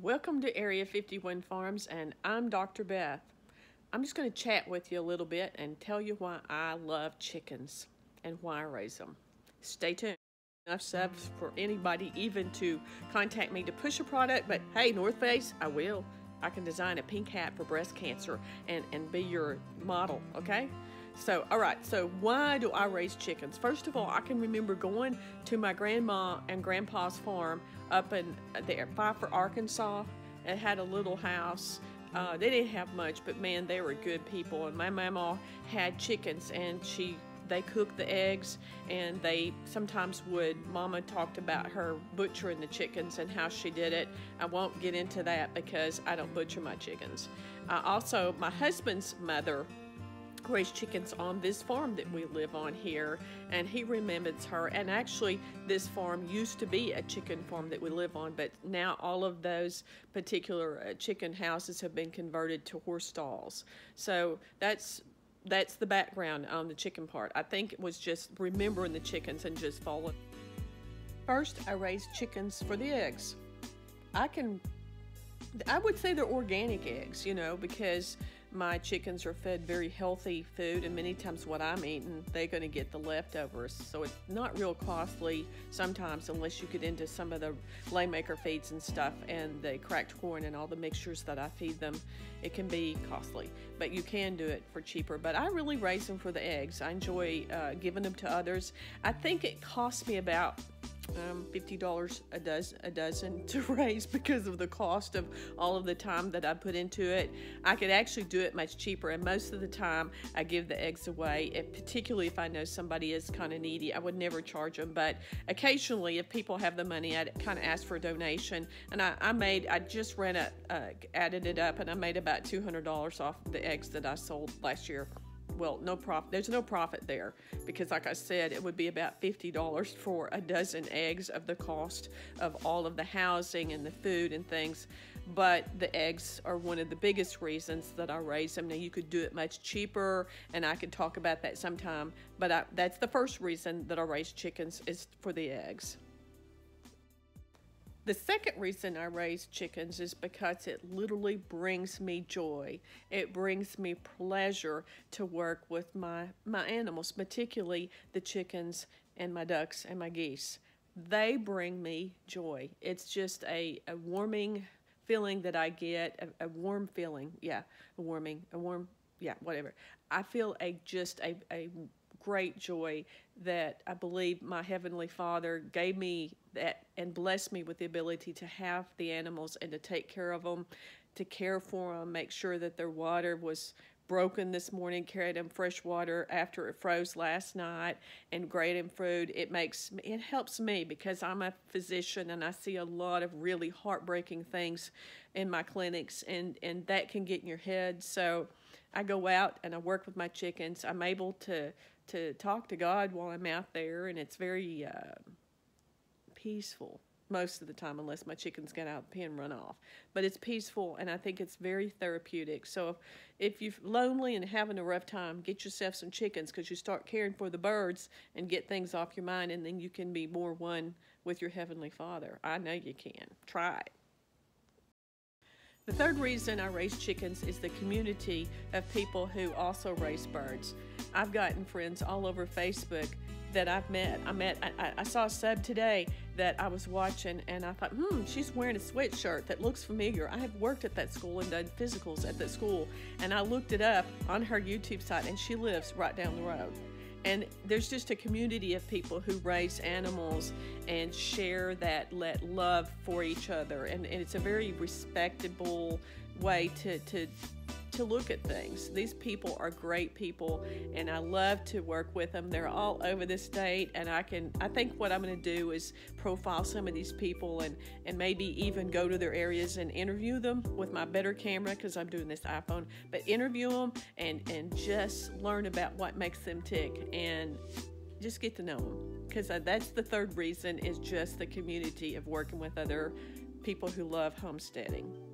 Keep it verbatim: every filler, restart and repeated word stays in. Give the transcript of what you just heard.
Welcome to Area fifty-one Farms, and I'm Doctor Beth. I'm just going to chat with you a little bit and tell you why I love chickens and why I raise them. Stay tuned. Enough subs for anybody even to contact me to push a product, but hey, North Face, I will. I can design a pink hat for breast cancer and, and be your model, okay? So, all right, so why do I raise chickens? First of all, I can remember going to my grandma and grandpa's farm up in there, Pfeiffer, Arkansas. It had a little house. Uh, they didn't have much, but man, they were good people. And my mama had chickens, and she they cooked the eggs, and they sometimes would, Mama talked about her butchering the chickens and how she did it. I won't get into that because I don't butcher my chickens. Uh, also, my husband's mother raised chickens on this farm that we live on here, and he remembers her. And actually, this farm used to be a chicken farm that we live on, but now all of those particular uh, chicken houses have been converted to horse stalls. So that's that's the background on the chicken part. I think it was just remembering the chickens and just following. First, I raised chickens for the eggs. I can, I would say they're organic eggs, you know, because my chickens are fed very healthy food, and many times what I'm eating, they're going to get the leftovers. So it's not real costly sometimes unless you get into some of the laymaker feeds and stuff and the cracked corn and all the mixtures that I feed them. It can be costly, but you can do it for cheaper. But I really raise them for the eggs. I enjoy uh, giving them to others. I think it costs me about Um, fifty dollars a dozen, a dozen to raise because of the cost of all of the time that I put into it. I could actually do it much cheaper, and most of the time I give the eggs away, if, particularly if I know somebody is kind of needy. I would never charge them, but occasionally if people have the money, I'd kind of ask for a donation. And I, I made, I just ran a, uh, added it up, and I made about two hundred dollars off the eggs that I sold last year. Well, no profit. There's no profit there because, like I said, it would be about fifty dollars for a dozen eggs of the cost of all of the housing and the food and things. But the eggs are one of the biggest reasons that I raise them. Now, you could do it much cheaper, and I could talk about that sometime. But I, that's the first reason that I raise chickens, is for the eggs. The second reason I raise chickens is because it literally brings me joy. It brings me pleasure to work with my, my animals, particularly the chickens and my ducks and my geese. They bring me joy. It's just a, a warming feeling that I get, a, a warm feeling. Yeah, a warming, a warm, yeah, whatever. I feel a just a, a great joy that I believe my Heavenly Father gave me that and blessed me with the ability to have the animals and to take care of them, to care for them, make sure that their water was broken this morning, carried them fresh water after it froze last night, and grade them food. It makes it helps me because I'm a physician and I see a lot of really heartbreaking things in my clinics, and and that can get in your head. So I go out and I work with my chickens. I'm able to to talk to God while I'm out there, and it's very uh, peaceful most of the time, unless my chickens get out of the pen and run off. But it's peaceful, and I think it's very therapeutic. So if, if you're lonely and having a rough time, get yourself some chickens, because you start caring for the birds and get things off your mind, and then you can be more one with your Heavenly Father. I know you can. Try it. The third reason I raise chickens is the community of people who also raise birds. I've gotten friends all over Facebook that I've met. I met, I, I saw a sub today that I was watching, and I thought, hmm, she's wearing a sweatshirt that looks familiar. I have worked at that school and done physicals at that school, and I looked it up on her YouTube site, and she lives right down the road. And there's just a community of people who raise animals and share that let love for each other. And, and it's a very respectable way to, to, to look at things. These people are great people, and I love to work with them. They're all over the state, and I can, I think what I'm going to do is profile some of these people and, and maybe even go to their areas and interview them with my better camera, because I'm doing this iPhone, but interview them and, and just learn about what makes them tick and just get to know them. Because that's the third reason, is just the community of working with other people who love homesteading.